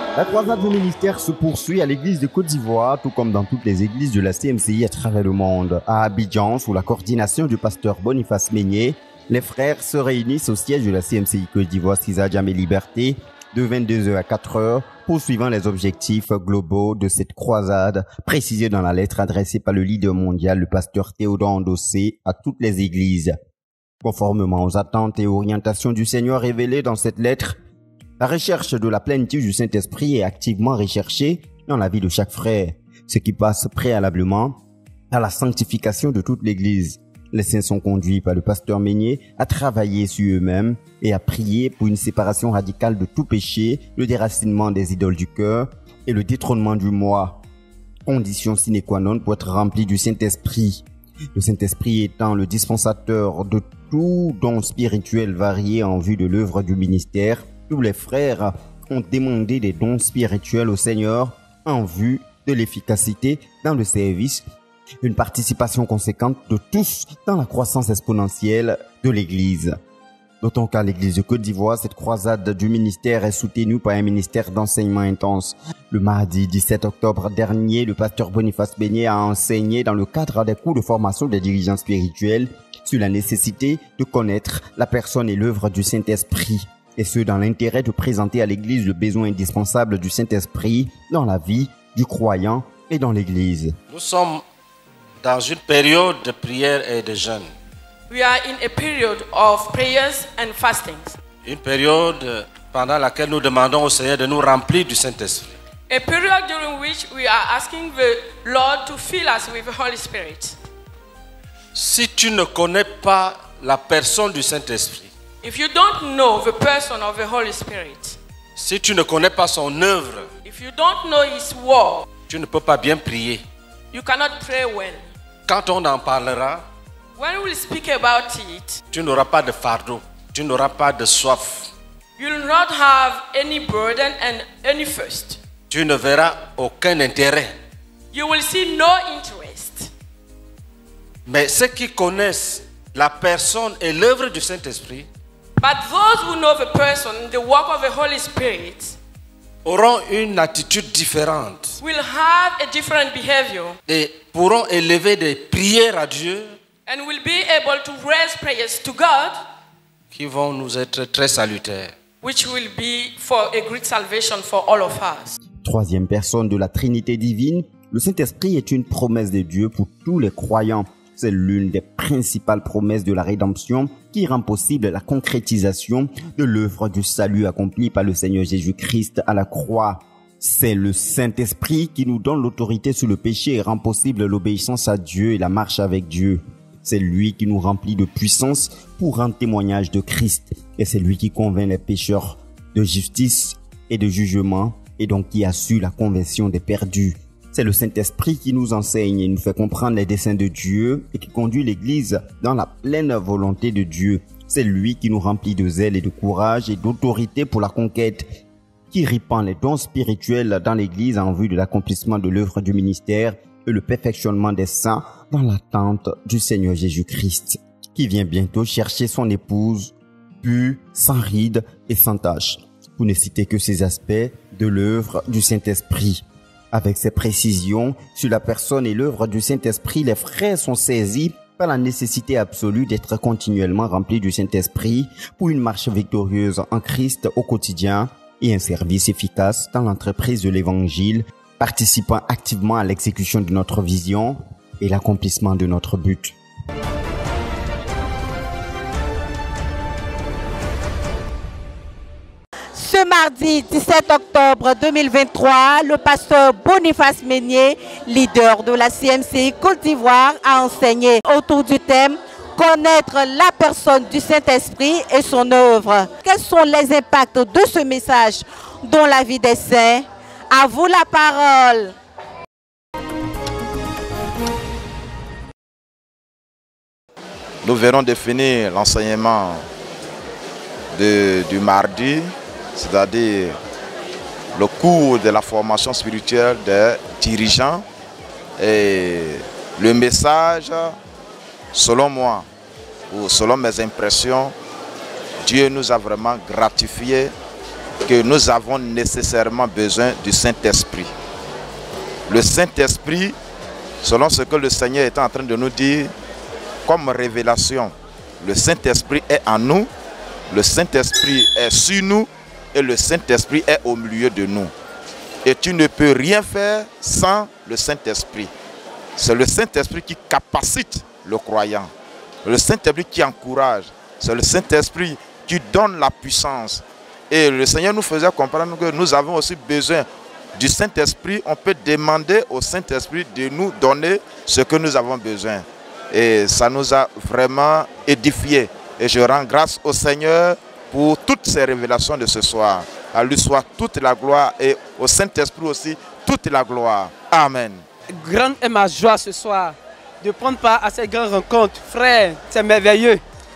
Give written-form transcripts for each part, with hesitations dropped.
La croisade du ministère se poursuit à l'église de Côte d'Ivoire, tout comme dans toutes les églises de la CMCI à travers le monde. À Abidjan, sous la coordination du pasteur Boniface Meignet, les frères se réunissent au siège de la CMCI Côte d'Ivoire Cisa Djamé Liberté de 22h à 4h, poursuivant les objectifs globaux de cette croisade, précisés dans la lettre adressée par le leader mondial, le pasteur Théodore Ndossé, à toutes les églises. Conformément aux attentes et orientations du Seigneur révélées dans cette lettre, la recherche de la plénitude du Saint-Esprit est activement recherchée dans la vie de chaque frère, ce qui passe préalablement à la sanctification de toute l'Église. Les saints sont conduits par le pasteur Meignet à travailler sur eux-mêmes et à prier pour une séparation radicale de tout péché, le déracinement des idoles du cœur et le détrônement du moi, condition sine qua non pour être rempli du Saint-Esprit. Le Saint-Esprit étant le dispensateur de tout don spirituel varié en vue de l'œuvre du ministère, tous les frères ont demandé des dons spirituels au Seigneur en vue de l'efficacité dans le service, une participation conséquente de tous dans la croissance exponentielle de l'Église. D'autant qu'à l'Église de Côte d'Ivoire, cette croisade du ministère est soutenue par un ministère d'enseignement intense. Le mardi 17 octobre dernier, le pasteur Boniface Meignet a enseigné dans le cadre des cours de formation des dirigeants spirituels sur la nécessité de connaître la personne et l'œuvre du Saint-Esprit. Et ce, dans l'intérêt de présenter à l'Église le besoin indispensable du Saint-Esprit dans la vie du croyant et dans l'Église. Nous sommes dans une période de prière et de jeûne. We are in a period of prayers and fastings. Une période pendant laquelle nous demandons au Seigneur de nous remplir du Saint-Esprit. A period during which we are asking the Lord to fill us with the Holy Spirit. Si tu ne connais pas la personne du Saint-Esprit, if you don't know the person of the Holy Spirit, si tu ne connais pas son œuvre, if you don't know His word, tu ne peux pas bien prier. you cannot pray well. Quand on en parlera, When we speak about it, tu n'auras pas de fardeau, tu n'auras pas de soif. you will not have any burden and any thirst. Tu ne verras aucun intérêt. You will see no interest. Mais ceux qui connaissent la personne et l'œuvre du Saint-Esprit But those who know the person, the work of the Holy Spirit, auront une attitude différente will have a different behavior et pourront élever des prières à Dieu and will be able to raise prayers to God, qui vont nous être très salutaires. which will be for a great salvation for all of us. Troisième personne de la Trinité divine, le Saint-Esprit est une promesse de Dieu pour tous les croyants. C'est l'une des principales promesses de la rédemption qui rend possible la concrétisation de l'œuvre du salut accomplie par le Seigneur Jésus-Christ à la croix. C'est le Saint-Esprit qui nous donne l'autorité sur le péché et rend possible l'obéissance à Dieu et la marche avec Dieu. C'est lui qui nous remplit de puissance pour rendre témoignage de Christ. Et c'est lui qui convainc les pécheurs de justice et de jugement et donc qui assure la conversion des perdus. C'est le Saint-Esprit qui nous enseigne et nous fait comprendre les desseins de Dieu et qui conduit l'Église dans la pleine volonté de Dieu. C'est lui qui nous remplit de zèle et de courage et d'autorité pour la conquête, qui répand les dons spirituels dans l'Église en vue de l'accomplissement de l'œuvre du ministère et le perfectionnement des saints dans l'attente du Seigneur Jésus-Christ, qui vient bientôt chercher son épouse, pure, sans rides et sans tache, pour ne citer que ces aspects de l'œuvre du Saint-Esprit. Avec ces précisions sur la personne et l'œuvre du Saint-Esprit, les frères sont saisis par la nécessité absolue d'être continuellement remplis du Saint-Esprit pour une marche victorieuse en Christ au quotidien et un service efficace dans l'entreprise de l'Évangile, participant activement à l'exécution de notre vision et l'accomplissement de notre but. Ce mardi 17 octobre 2023, le pasteur Boniface Meignet, leader de la CMCI Côte d'Ivoire, a enseigné autour du thème « Connaître la personne du Saint-Esprit et son œuvre ». Quels sont les impacts de ce message dans la vie des saints? À vous la parole. Nous verrons définir l'enseignement du mardi, c'est-à-dire le cours de la formation spirituelle des dirigeants. Et le message, selon moi, ou selon mes impressions, Dieu nous a vraiment gratifiés que nous avons nécessairement besoin du Saint-Esprit. Le Saint-Esprit, selon ce que le Seigneur est en train de nous dire, comme révélation, le Saint-Esprit est en nous, le Saint-Esprit est sur nous et le Saint-Esprit est au milieu de nous. Et tu ne peux rien faire sans le Saint-Esprit. C'est le Saint-Esprit qui capacite le croyant. Le Saint-Esprit qui encourage. C'est le Saint-Esprit qui donne la puissance. Et le Seigneur nous faisait comprendre que nous avons aussi besoin du Saint-Esprit. On peut demander au Saint-Esprit de nous donner ce que nous avons besoin. Et ça nous a vraiment édifiés. Et je rends grâce au Seigneur pour toutes ces révélations de ce soir. À lui soit toute la gloire et au Saint-Esprit aussi toute la gloire. Amen. Grande est ma joie ce soir de prendre part à cette grande rencontre. Frère, c'est merveilleux.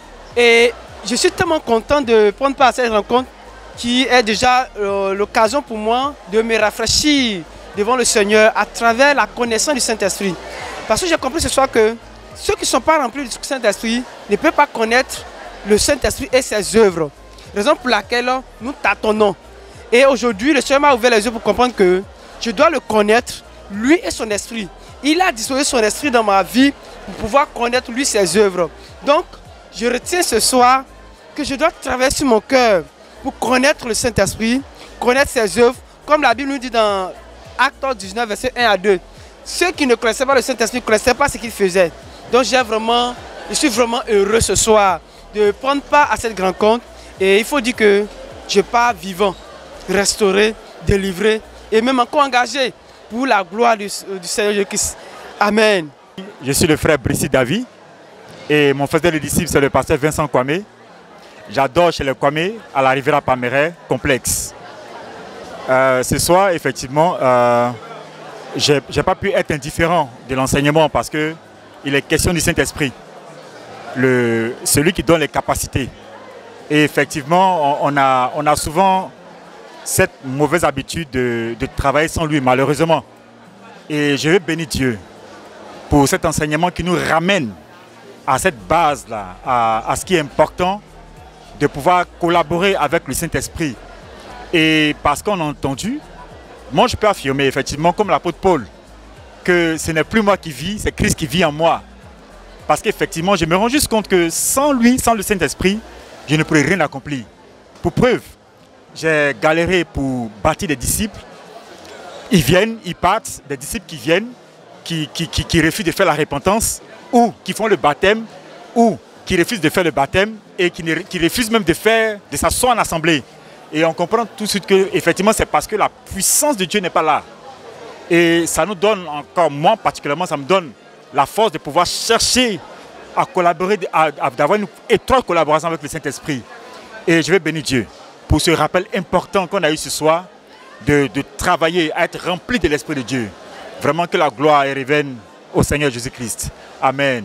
Et je suis tellement content de prendre part à cette rencontre qui est déjà l'occasion pour moi de me rafraîchir devant le Seigneur à travers la connaissance du Saint-Esprit. Parce que j'ai compris ce soir que ceux qui ne sont pas remplis du Saint-Esprit ne peuvent pas connaître le Saint-Esprit et ses œuvres. Raison pour laquelle nous tâtonnons. Et aujourd'hui, le Seigneur m'a ouvert les yeux pour comprendre que je dois le connaître, lui et son esprit. Il a disposé son esprit dans ma vie pour pouvoir connaître lui ses œuvres. Donc, je retiens ce soir que je dois travailler sur mon cœur pour connaître le Saint-Esprit, connaître ses œuvres, comme la Bible nous dit dans Actes 19, versets 1 à 2. Ceux qui ne connaissaient pas le Saint-Esprit ne connaissaient pas ce qu'il faisait. Donc, je suis vraiment heureux ce soir de prendre part à cette rencontre. Et il faut dire que je pars vivant, restauré, délivré et même encore engagé pour la gloire du Seigneur Jésus-Christ. Amen. Je suis le frère Brissi David et mon frère de disciple c'est le pasteur Vincent Kwame. J'adore chez le Kwame à la Riviera Palmeraie complexe. Ce soir, effectivement, je n'ai pas pu être indifférent de l'enseignement parce qu'il est question du Saint-Esprit, celui qui donne les capacités. Et effectivement, on a souvent cette mauvaise habitude de travailler sans lui, malheureusement. Et je veux bénir Dieu pour cet enseignement qui nous ramène à cette base-là, à ce qui est important, de pouvoir collaborer avec le Saint-Esprit. Et parce qu'on a entendu, moi je peux affirmer effectivement, comme l'apôtre Paul, que ce n'est plus moi qui vis, c'est Christ qui vit en moi. Parce qu'effectivement, je me rends juste compte que sans lui, sans le Saint-Esprit, je ne pourrais rien accomplir. Pour preuve, j'ai galéré pour bâtir des disciples. Ils viennent, ils partent, des disciples qui viennent, qui refusent de faire la repentance, ou qui font le baptême, ou qui refusent de faire le baptême, et qui refusent même de s'asseoir en assemblée. Et on comprend tout de suite que effectivement c'est parce que la puissance de Dieu n'est pas là. Et ça nous donne encore, moi particulièrement, ça me donne la force de pouvoir chercher à collaborer, d'avoir une étroite collaboration avec le Saint-Esprit. Et je vais bénir Dieu pour ce rappel important qu'on a eu ce soir, de travailler à être rempli de l'Esprit de Dieu. Vraiment que la gloire revienne au Seigneur Jésus-Christ. Amen.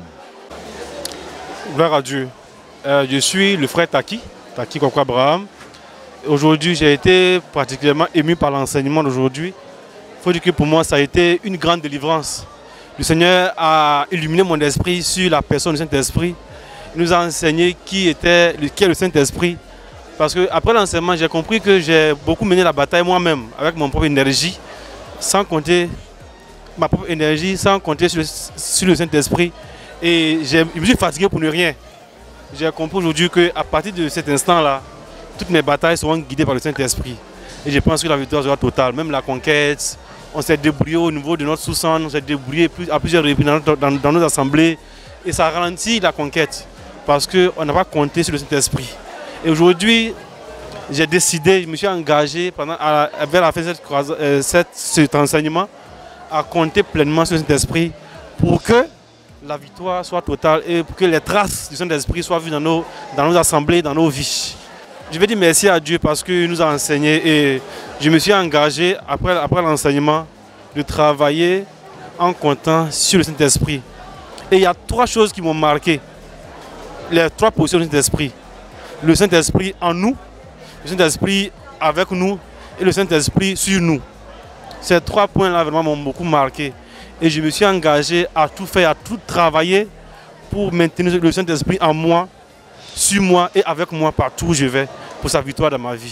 Gloire à Dieu. Je suis le frère Taki Koko Abraham. Aujourd'hui, j'ai été particulièrement ému par l'enseignement d'aujourd'hui. Il faut dire que pour moi, ça a été une grande délivrance. Le Seigneur a illuminé mon esprit sur la personne du Saint-Esprit. Il nous a enseigné qui est le Saint-Esprit. Parce qu'après l'enseignement, j'ai compris que j'ai beaucoup mené la bataille moi-même, avec mon propre énergie, sans compter ma propre énergie, sans compter sur le Saint-Esprit. Et je me suis fatigué pour ne rien. J'ai compris aujourd'hui qu'à partir de cet instant-là, toutes mes batailles seront guidées par le Saint-Esprit. Et je pense que la victoire sera totale. Même la conquête, on s'est débrouillé au niveau de notre sous-sang, on s'est débrouillé à plusieurs reprises dans nos assemblées. Et ça ralentit la conquête parce qu'on n'a pas compté sur le Saint-Esprit. Et aujourd'hui, j'ai décidé, je me suis engagé vers la fin de cet enseignement à compter pleinement sur le Saint-Esprit pour que la victoire soit totale et pour que les traces du Saint-Esprit soient vues dans nos assemblées, dans nos vies. Je vais dire merci à Dieu parce qu'il nous a enseigné et je me suis engagé après l'enseignement de travailler en comptant sur le Saint-Esprit. Et il y a trois choses qui m'ont marqué, les trois positions du Saint-Esprit. Le Saint-Esprit en nous, le Saint-Esprit avec nous et le Saint-Esprit sur nous. Ces trois points-là vraiment m'ont beaucoup marqué. Et je me suis engagé à tout faire, à tout travailler pour maintenir le Saint-Esprit en moi, sur moi et avec moi partout où je vais pour sa victoire dans ma vie.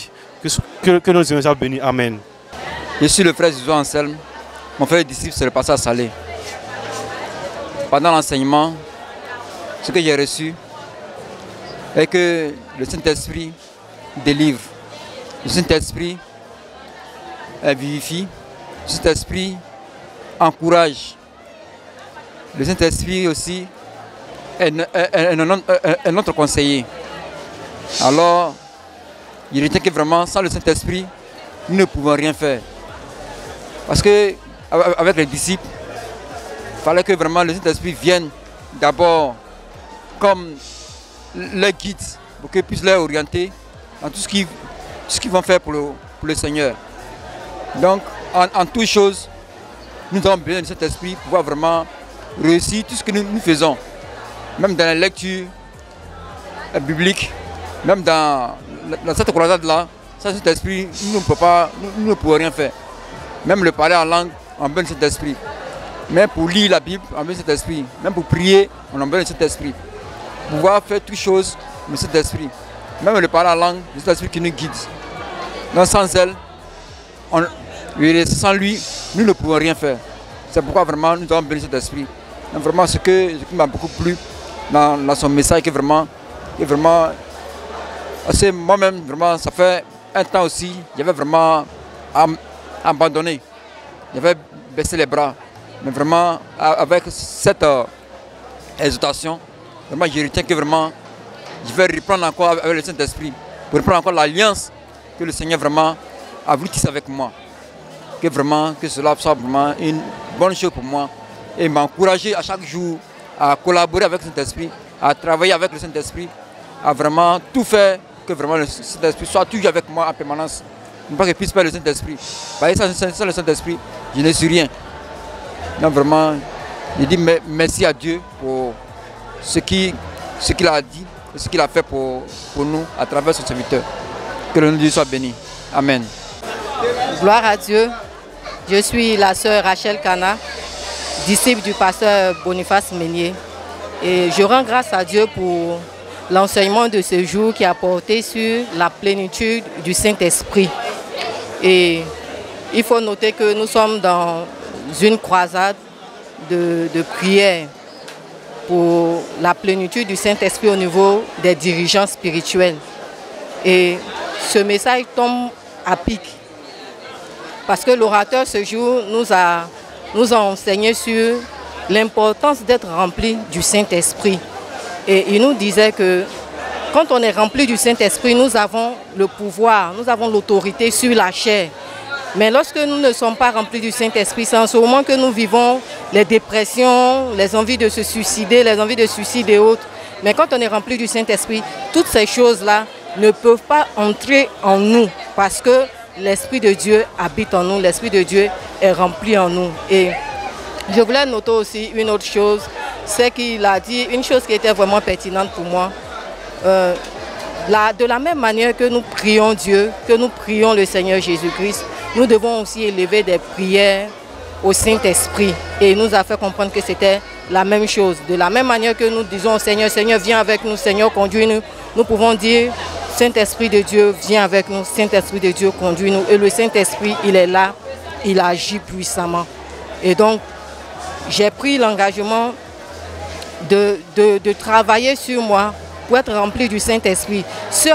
Que nos Seigneur soit béni. Amen. Je suis le frère Jésus Anselme. Mon frère disciple, c'est le pasteur Salé. Pendant l'enseignement, ce que j'ai reçu est que le Saint-Esprit délivre. Le Saint-Esprit vivifie. Le Saint-Esprit encourage. Le Saint-Esprit aussi est notre conseiller. Alors, il retient que vraiment, sans le Saint-Esprit, nous ne pouvons rien faire. Parce que avec les disciples, il fallait que vraiment le Saint-Esprit vienne d'abord comme leur guide pour qu'ils puissent leur orienter dans tout ce qu'ils vont faire pour le Seigneur. Donc, en toutes choses, nous avons besoin du Saint-Esprit pour pouvoir vraiment réussir tout ce que nous faisons. Même dans la lecture biblique, même dans cette croisade-là, sans Saint-Esprit, nous ne pouvons rien faire. Même le parler en langue, on a besoin du Saint-Esprit. Même pour lire la Bible, on a besoin du Saint-Esprit. Même pour prier, on a besoin du Saint-Esprit. Pour pouvoir faire toutes choses, le Saint-Esprit. Même le parler en langue, le Saint-Esprit qui nous guide. Donc sans elle, sans lui, nous ne pouvons rien faire. C'est pourquoi vraiment nous avons besoin du Saint-Esprit. Vraiment ce qui m'a beaucoup plu dans son message, que vraiment moi-même, vraiment, ça fait un temps aussi, j'avais vraiment abandonné. J'avais baissé les bras. Mais vraiment, avec cette exhortation, vraiment, je retiens que vraiment, je vais reprendre encore avec le Saint-Esprit, pour reprendre encore l'alliance que le Seigneur vraiment a voulu tisser avec moi. Que cela soit vraiment une bonne chose pour moi. Et m'encourager à chaque jour à collaborer avec le Saint-Esprit, à travailler avec le Saint-Esprit, à vraiment tout faire que vraiment le Saint-Esprit soit toujours avec moi en permanence. Ne pas que puisse perdre le Saint-Esprit. Parce que sans le Saint-Esprit, je ne suis rien. Donc vraiment, je dis merci à Dieu pour ce qu'il a dit et ce qu'il a fait pour nous à travers son serviteur. Que le nom de Dieu soit béni. Amen. Gloire à Dieu. Je suis la sœur Rachel Kana, disciple du pasteur Boniface Meunier. Et je rends grâce à Dieu pour l'enseignement de ce jour qui a porté sur la plénitude du Saint-Esprit. Et il faut noter que nous sommes dans une croisade de prière pour la plénitude du Saint-Esprit au niveau des dirigeants spirituels. Et ce message tombe à pic. Parce que l'orateur ce jour nous a enseigné sur l'importance d'être rempli du Saint-Esprit. Et il nous disait que quand on est rempli du Saint-Esprit, nous avons le pouvoir, nous avons l'autorité sur la chair. Mais lorsque nous ne sommes pas remplis du Saint-Esprit, c'est en ce moment que nous vivons les dépressions, les envies de se suicider, les envies de suicide et autres. Mais quand on est rempli du Saint-Esprit, toutes ces choses-là ne peuvent pas entrer en nous parce que l'Esprit de Dieu habite en nous, l'Esprit de Dieu est rempli en nous. Et je voulais noter aussi une autre chose, c'est qu'il a dit une chose qui était vraiment pertinente pour moi. De la même manière que nous prions Dieu, que nous prions le Seigneur Jésus-Christ, nous devons aussi élever des prières au Saint-Esprit. Et il nous a fait comprendre que c'était la même chose. De la même manière que nous disons au Seigneur, Seigneur viens avec nous, Seigneur conduis-nous, nous pouvons dire Saint-Esprit de Dieu viens avec nous, Saint-Esprit de Dieu conduis-nous. Et le Saint-Esprit, il est là, il agit puissamment. Et donc, j'ai pris l'engagement de travailler sur moi pour être rempli du Saint-Esprit. Ce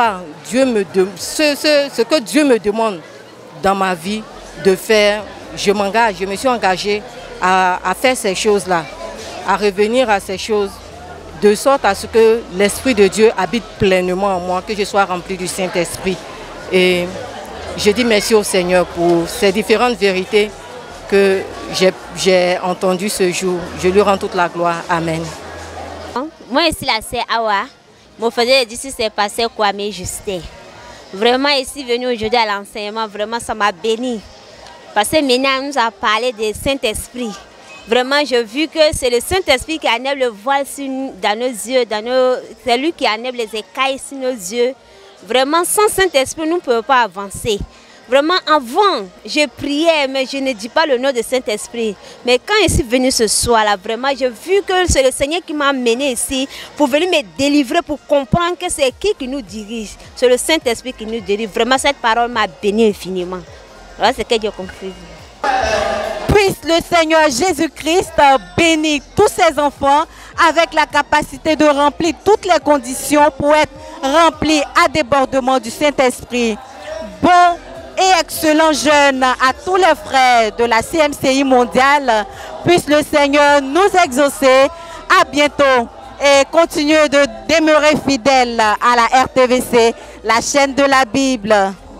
que Dieu me demande dans ma vie de faire, je me suis engagé à faire ces choses-là, à revenir à ces choses, de sorte à ce que l'Esprit de Dieu habite pleinement en moi, que je sois rempli du Saint-Esprit. Et je dis merci au Seigneur pour ces différentes vérités que j'ai entendues ce jour. Je lui rends toute la gloire. Amen. Moi, ici, la sœur Awa, mon frère d'ici, c'est passé Kwame Justin. Vraiment, ici, venu aujourd'hui à l'enseignement, vraiment, ça m'a béni. Parce que maintenant, nous a parlé du Saint-Esprit. Vraiment, j'ai vu que c'est le Saint-Esprit qui enlève le voile dans nos yeux, c'est lui qui enlève les écailles sur nos yeux. Vraiment, sans Saint-Esprit, nous ne pouvons pas avancer. Vraiment, avant, je priais, mais je ne dis pas le nom de Saint-Esprit. Mais quand je suis venue ce soir-là, vraiment, j'ai vu que c'est le Seigneur qui m'a amené ici pour venir me délivrer, pour comprendre que c'est qui nous dirige. C'est le Saint-Esprit qui nous dirige. Vraiment, cette parole m'a béni infiniment. Voilà ce que j'ai compris. Puisse le Seigneur Jésus-Christ bénir tous ses enfants avec la capacité de remplir toutes les conditions pour être remplis à débordement du Saint-Esprit. Bon et excellent jeûne à tous les frères de la CMCI mondiale. Puisse le Seigneur nous exaucer. À bientôt et continuez de demeurer fidèles à la RTVC, la chaîne de la Bible.